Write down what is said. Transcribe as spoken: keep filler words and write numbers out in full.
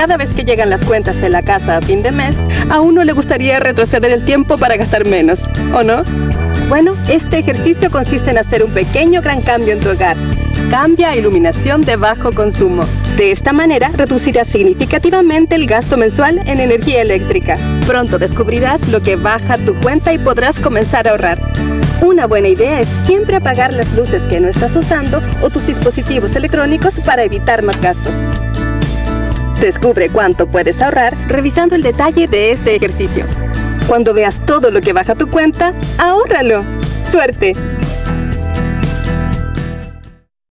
cada vez que llegan las cuentas de la casa a fin de mes, a uno le gustaría retroceder el tiempo para gastar menos, ¿o no? Bueno, este ejercicio consiste en hacer un pequeño gran cambio en tu hogar. Cambia a iluminación de bajo consumo. De esta manera, reducirás significativamente el gasto mensual en energía eléctrica. Pronto descubrirás lo que baja tu cuenta y podrás comenzar a ahorrar. Una buena idea es siempre apagar las luces que no estás usando o tus dispositivos electrónicos para evitar más gastos. Descubre cuánto puedes ahorrar revisando el detalle de este ejercicio. Cuando veas todo lo que baja tu cuenta, ¡ahórralo! ¡Suerte!